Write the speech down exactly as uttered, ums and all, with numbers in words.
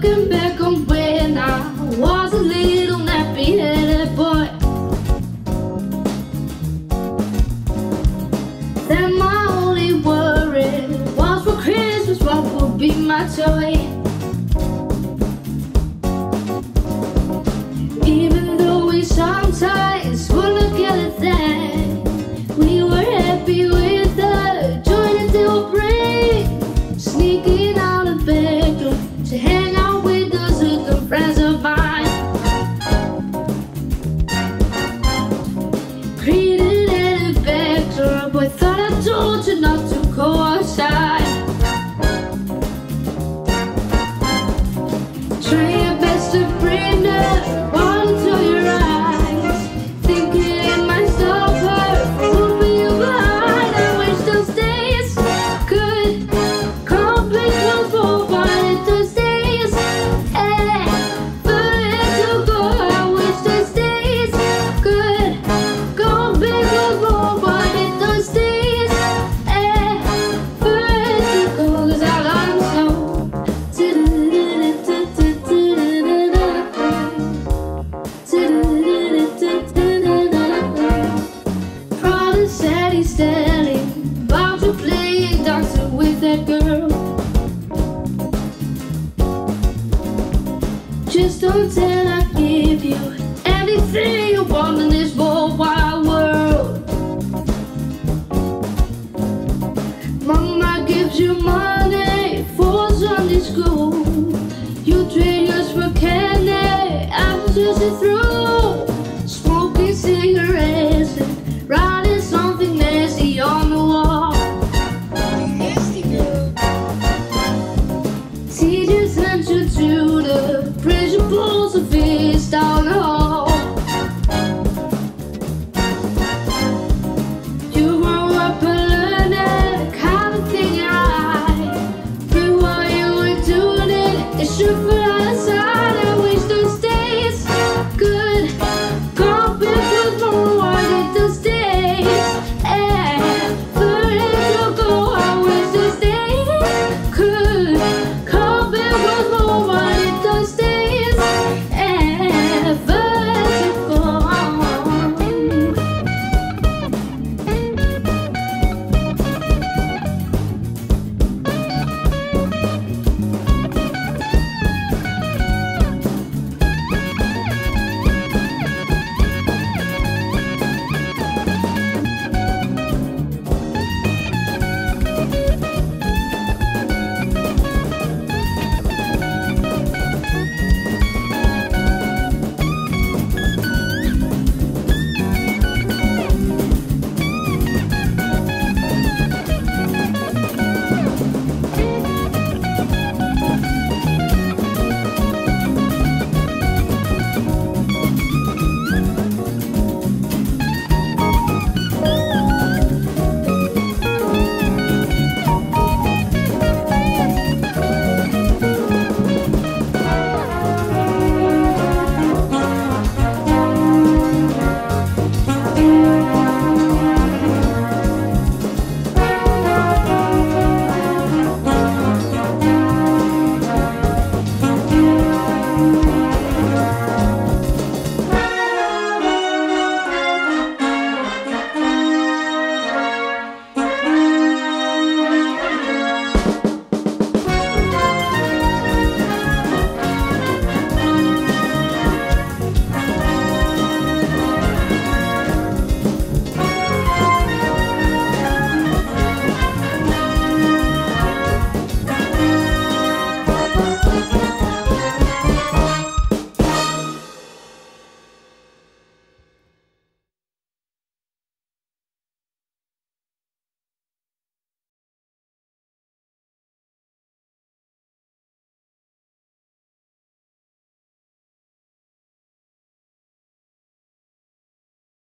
Looking back on when I was a little nappy-headed boy, then my only worry was for Christmas what would be my toy. Even though we sometimes would look at it then, we were happy with the joy that they would bring. Sneaking out of bedroom to hang out with those good friends of mine. Created a backdrop, I thought I told you